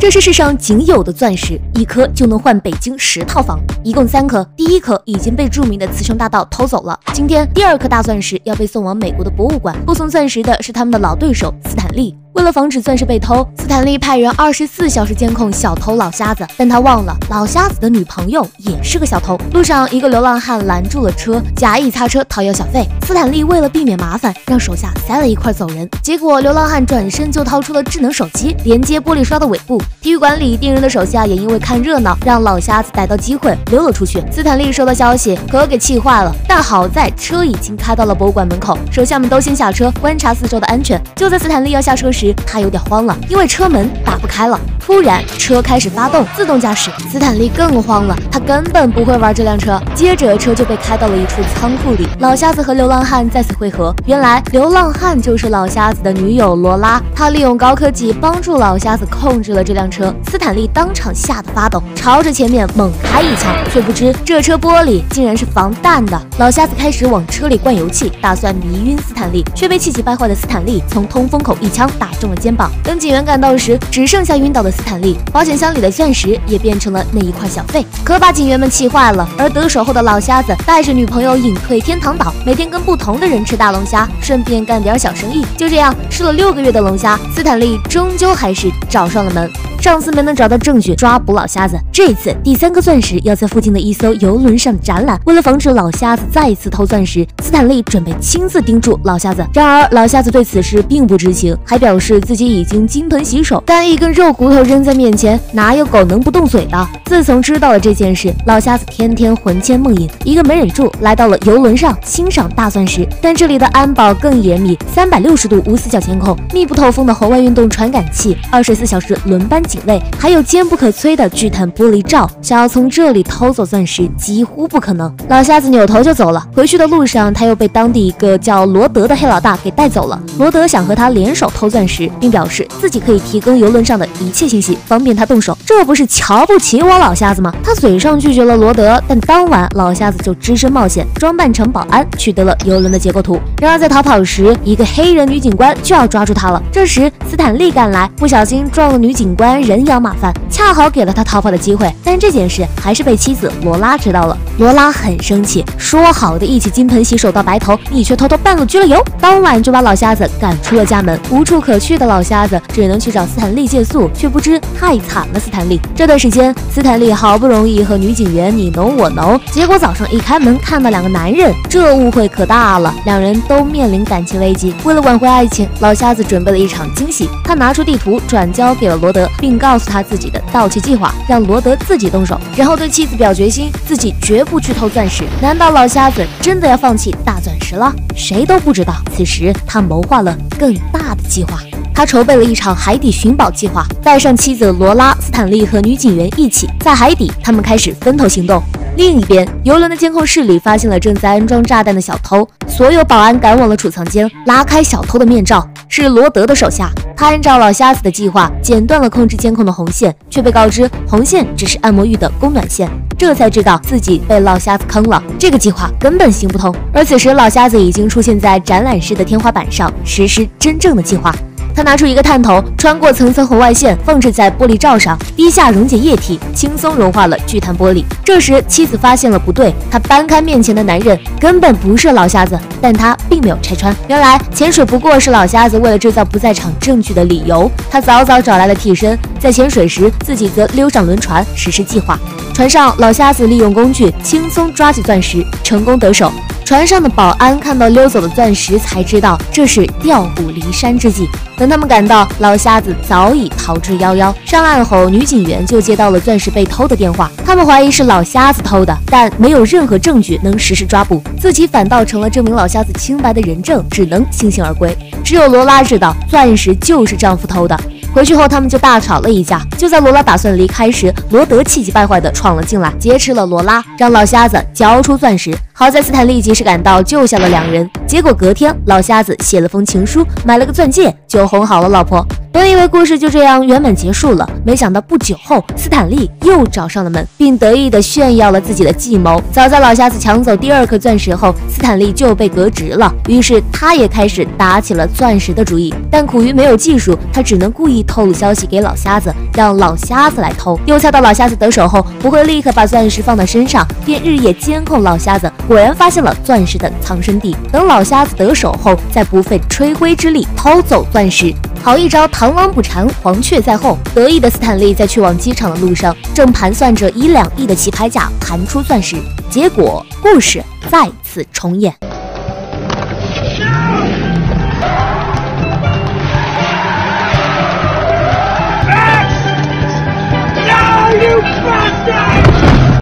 这是世上仅有的钻石，1颗就能换北京10套房，一共3颗。第1颗已经被著名的雌雄大盗偷走了。今天第2颗大钻石要被送往美国的博物馆。护送钻石的是他们的老对手斯坦利。为了防止钻石被偷，斯坦利派人24小时监控小偷老瞎子，但他忘了老瞎子的女朋友也是个小偷。路上，一个流浪汉拦住了车，假意擦车讨要小费。斯坦利为了避免麻烦，让手下塞了一块走人。结果流浪汉转身就掏出了智能手机，连接玻璃刷的尾部。体育馆里盯人的手下也因为看热闹，让老瞎子逮到机会溜了出去。斯坦利收到消息，可给气坏了，但好在车已经开到了博物馆门口，手下们都先下车观察四周的安全。就在斯坦利要下车时，他有点慌了，因为车门打不开了。突然车开始发动自动驾驶，斯坦利更慌了，他根本不会玩这辆车。接着车就被开到了一处仓库里，老瞎子和流浪汉在此汇合。原来流浪汉就是老瞎子的女友罗拉，他利用高科技帮助老瞎子控制了这辆车。斯坦利当场吓得发抖，朝着前面猛开一枪，却不知这车玻璃竟然是防弹的。老瞎子开始往车里灌油气，打算迷晕斯坦利，却被气急败坏的斯坦利从通风口一枪打中了肩膀。等警员赶到时，只剩下晕倒的斯坦利，保险箱里的钻石也变成了那一块小费，可把警员们气坏了。而得手后的老瞎子带着女朋友隐退天堂岛，每天跟不同的人吃大龙虾，顺便干点小生意。就这样吃了6个月的龙虾，斯坦利终究还是找上了门。上次没能找到证据抓捕老瞎子，这次第3颗钻石要在附近的一艘游轮上展览。为了防止老瞎子再一次偷钻石，斯坦利准备亲自盯住老瞎子。然而老瞎子对此事并不知情，还表示自己已经金盆洗手，但一根肉骨头扔在面前，哪有狗能不动嘴的？自从知道了这件事，老瞎子天天魂牵梦萦，一个没忍住来到了游轮上欣赏大钻石。但这里的安保更严密，360度无死角监控，密不透风的红外运动传感器，24小时轮班警卫，还有坚不可摧的巨碳玻璃罩，想要从这里偷走钻石几乎不可能。老瞎子扭头就走了。回去的路上，他又被当地一个叫罗德的黑老大给带走了。罗德想和他联手偷钻石，并表示自己可以提供游轮上的一切信息，方便他动手。这不是瞧不起我老瞎子吗？他嘴上拒绝了罗德，但当晚老瞎子就只身冒险，装扮成保安，取得了游轮的结构图。然而在逃跑时，一个黑人女警官就要抓住他了。这时斯坦利赶来，不小心撞了女警官，人仰马翻，恰好给了他逃跑的机会。但这件事还是被妻子罗拉知道了。罗拉很生气，说好的一起金盆洗手到白头，你却偷偷半路拘了油。当晚就把老瞎子赶出了家门。无处可去的老瞎子只能去找斯坦利借宿，却不知害惨了斯坦利。这段时间，斯坦利好不容易和女警员你侬我侬，结果早上一开门看到2个男人，这误会可大了，两人都面临感情危机。为了挽回爱情，老瞎子准备了一场惊喜，他拿出地图转交给了罗德，并告诉他自己的盗窃计划，让罗德自己动手，然后对妻子表决心，自己绝不去偷钻石。难道老瞎子真的要放弃大钻石了？谁都不知道，此时他谋划了更大的计划。他筹备了一场海底寻宝计划，带上妻子罗拉、斯坦利和女警员一起，在海底他们开始分头行动。另一边，游轮的监控室里发现了正在安装炸弹的小偷，所有保安赶往了储藏间，拉开小偷的面罩，是罗德的手下。他按照老瞎子的计划，剪断了控制监控的红线，却被告知红线只是按摩浴的供暖线，这才知道自己被老瞎子坑了，这个计划根本行不通。而此时，老瞎子已经出现在展览室的天花板上，实施真正的计划。他拿出一个探头，穿过层层红外线，放置在玻璃罩上，滴下溶解液体，轻松融化了聚碳玻璃。这时妻子发现了不对，她搬开面前的男人，根本不是老瞎子，但他并没有拆穿。原来潜水不过是老瞎子为了制造不在场证据的理由，他早早找来了替身，在潜水时自己则溜上轮船实施计划。船上，老瞎子利用工具轻松抓起钻石，成功得手。船上的保安看到溜走的钻石，才知道这是调虎离山之计。等他们赶到，老瞎子早已逃之夭夭。上岸后，女警员就接到了钻石被偷的电话，他们怀疑是老瞎子偷的，但没有任何证据能实施抓捕，自己反倒成了证明老瞎子清白的人证，只能悻悻而归。只有罗拉知道，钻石就是丈夫偷的。回去后，他们就大吵了一架。就在罗拉打算离开时，罗德气急败坏地闯了进来，劫持了罗拉，让老瞎子交出钻石。好在斯坦利及时赶到，救下了2人。结果隔天，老瞎子写了封情书，买了个钻戒，就哄好了老婆。 本以为故事就这样圆满结束了，没想到不久后，斯坦利又找上了门，并得意地炫耀了自己的计谋。早在老瞎子抢走第2颗钻石后，斯坦利就被革职了，于是他也开始打起了钻石的主意。但苦于没有技术，他只能故意透露消息给老瞎子，让老瞎子来偷。又猜到老瞎子得手后不会立刻把钻石放在身上，便日夜监控老瞎子，果然发现了钻石的藏身地。等老瞎子得手后，再不费吹灰之力偷走钻石。好一招螳螂捕蝉，黄雀在后。得意的斯坦利在去往机场的路上，正盘算着以2亿的棋牌价盘出钻石，结果故事再次重演。